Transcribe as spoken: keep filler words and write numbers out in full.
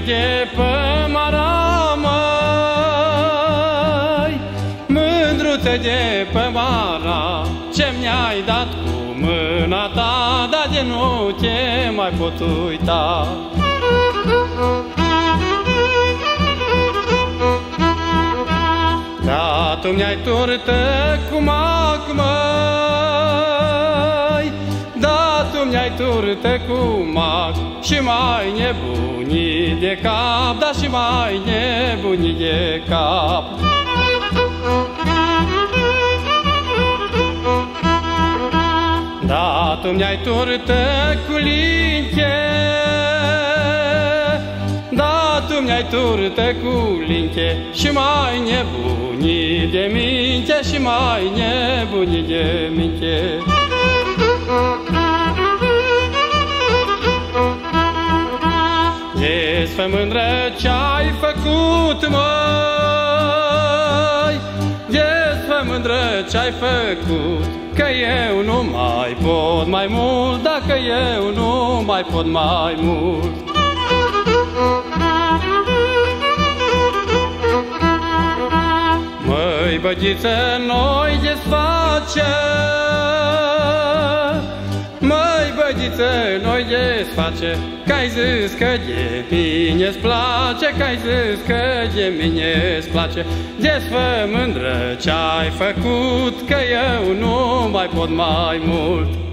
de pămara, măi, mândruță de pămara, ce mi-ai dat cu mâna ta, dar de nu te mai pot uita. Da, tu mi-ai turtă cu mac, măi, da, tu mi-ai turtă cu mac, și mai nebunii de cap, da, și mai nebunii de cap. Da, tu mi-ai turtă cu linche, da, tu mi-ai turtă cu linche, și mai nebunii de minte, și mai nebunii de minte. Ești mândră ce-ai făcut, măi, ești mândră ce-ai făcut, că eu nu mai pot mai mult, dacă eu nu mai pot mai mult. Măi, băgiță, noi desface, măi, băgiță, noi desface, că-ai zis că de mine-ți place, că-ai zis că de mine-ți place. Desfă mândră ce-ai făcut, că eu nu mai pot mai mult.